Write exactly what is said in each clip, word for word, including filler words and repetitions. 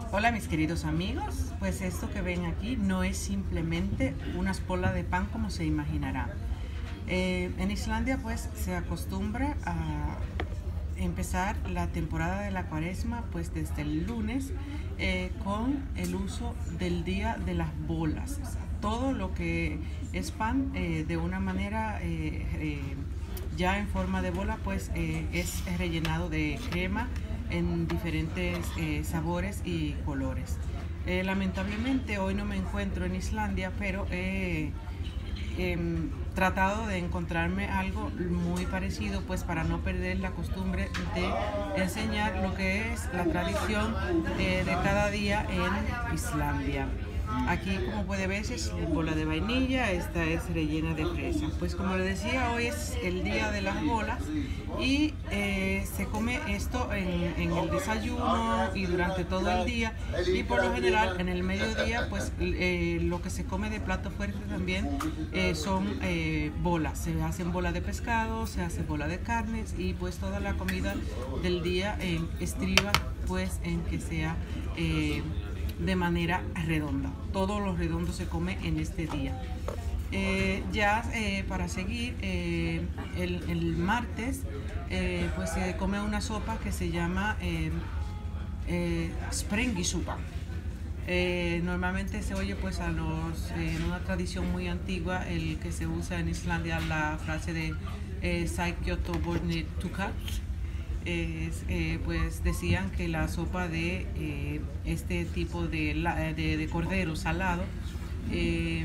Hola mis queridos amigos, pues esto que ven aquí no es simplemente una espola de pan como se imaginará. Eh, en Islandia pues se acostumbra a empezar la temporada de la cuaresma pues desde el lunes eh, con el uso del día de las bolas. O sea, todo lo que es pan eh, de una manera eh, eh, ya en forma de bola pues eh, es rellenado de crema en diferentes eh, sabores y colores. Eh, lamentablemente hoy no me encuentro en Islandia, pero he eh, tratado de encontrarme algo muy parecido, pues para no perder la costumbre de enseñar lo que es la tradición eh, de cada día en Islandia. Aquí, como puede ver, es bola de vainilla, esta es rellena de fresa. Pues como les decía, hoy es el día de las bolas y eh, se come esto en, en el desayuno y durante todo el día, y por lo general en el mediodía pues eh, lo que se come de plato fuerte también eh, son eh, bolas. Se hacen bola de pescado, se hace bola de carnes, y pues toda la comida del día eh, estriba pues en que sea eh, de manera redonda. Todo lo redondo se come en este día. Eh, ya eh, para seguir, eh, el, el martes eh, pues se come una sopa que se llama eh, eh, sprengisupa. Eh, normalmente se oye pues a los, eh, en una tradición muy antigua, el que se usa en Islandia, la frase de eh, Saikyoto Bornir Tukat. Es, eh, pues decían que la sopa de eh, este tipo de, de, de cordero salado eh,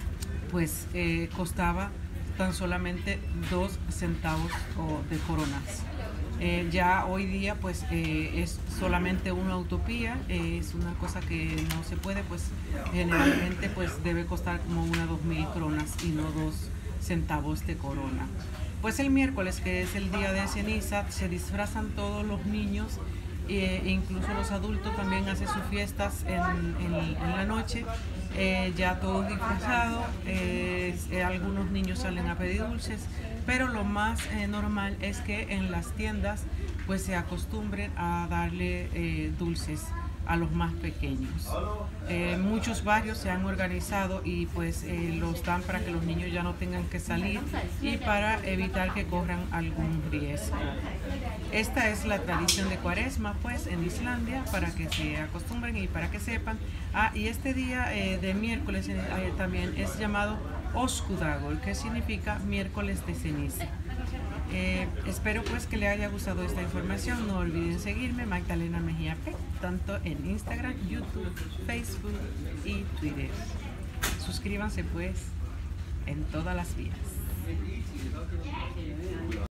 pues eh, costaba tan solamente dos centavos o de coronas. Eh, ya hoy día pues eh, es solamente una utopía, eh, es una cosa que no se puede, pues generalmente pues debe costar como una dos mil coronas y no dos centavos de corona. Pues el miércoles, que es el día de ceniza, se disfrazan todos los niños, e incluso los adultos también hacen sus fiestas en, en, en la noche, eh, ya todos disfrazados. Eh, eh, algunos niños salen a pedir dulces, pero lo más eh, normal es que en las tiendas pues se acostumbren a darle eh, dulces a los más pequeños. Eh, muchos barrios se han organizado y pues eh, los dan para que los niños ya no tengan que salir y para evitar que corran algún riesgo. Esta es la tradición de Cuaresma pues en Islandia, para que se acostumbren y para que sepan. Ah, y este día eh, de miércoles eh, también es llamado Öskudagor, que significa miércoles de ceniza. Eh, espero pues que les haya gustado esta información. No olviden seguirme, Magdalena Mejía P, tanto en Instagram, YouTube, Facebook y Twitter. Suscríbanse pues en todas las vías.